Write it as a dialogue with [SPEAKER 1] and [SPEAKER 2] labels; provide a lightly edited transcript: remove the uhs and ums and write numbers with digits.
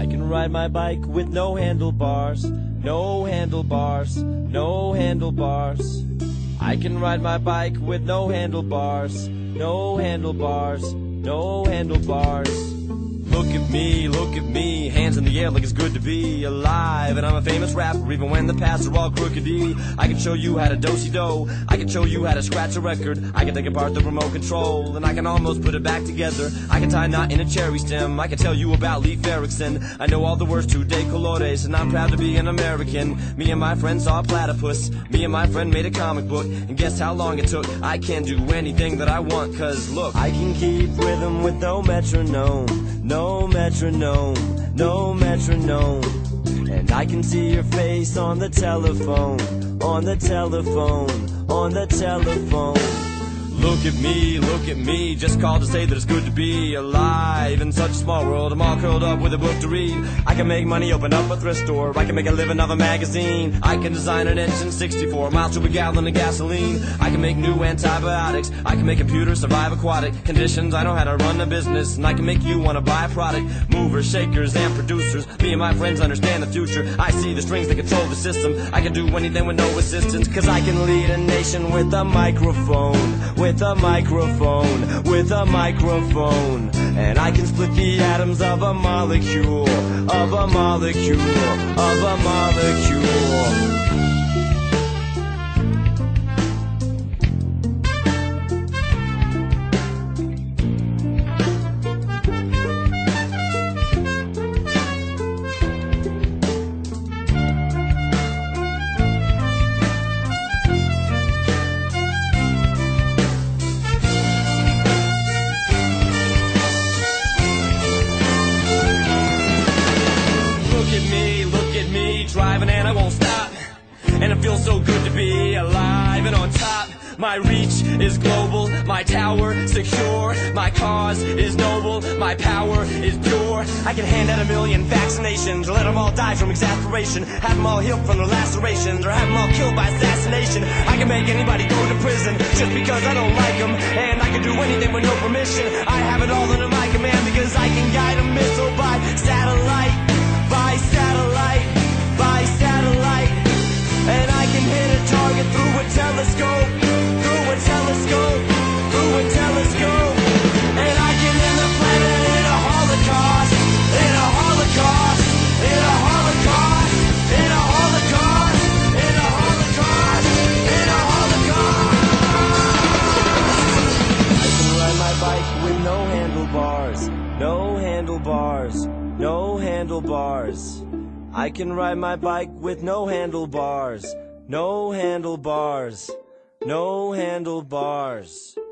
[SPEAKER 1] I can ride my bike with no handlebars, no handlebars, no handlebars. I can ride my bike with no handlebars, no handlebars, no handlebars. Look at me, hands in the air like it's good to be alive. And I'm a famous rapper even when the paths are all crookedy. I can show you how to do-si-do, I can show you how to scratch a record. I can take apart the remote control and I can almost put it back together. I can tie a knot in a cherry stem, I can tell you about Leif Erikson. I know all the words to De Colores and I'm proud to be an American. Me and my friend saw a platypus, me and my friend made a comic book. And guess how long it took? I can do anything that I want, cause look, I can keep rhythm with no metronome, no metronome, no metronome. And I can see your face on the telephone, on the telephone, on the telephone. Look at me, just called to say that it's good to be alive. In such a small world, I'm all curled up with a book to read. I can make money, open up a thrift store, I can make a living off a magazine. I can design an engine 64 miles to a gallon of gasoline. I can make new antibiotics, I can make computers survive aquatic conditions. I know how to run a business, and I can make you want to buy a product. Movers, shakers, and producers, me and my friends understand the future. I see the strings that control the system, I can do anything with no assistance. Cause I can lead a nation with a microphone, with a microphone, with a microphone. And I can split the atoms of a molecule, of a molecule, of a molecule. Driving and I won't stop, and it feels so good to be alive and on top. My reach is global, my tower secure, my cause is noble, my power is pure. I can hand out 1 million vaccinations, or let them all die from exasperation, have them all healed from their lacerations, or have them all killed by assassination. I can make anybody go to prison just because I don't like them, and I can do anything with no permission. I have it all under my command because I can guide a missile by satellite, by satellite, by satellite. And I can hit a target through a telescope, through a telescope, through a telescope. And I can end the planet in a holocaust, in a holocaust, in a holocaust, in a holocaust, in a holocaust, in a holocaust. I can ride my bike with no handlebars, no handlebars, no handlebars. I can ride my bike with no handlebars, no handlebars, no handlebars.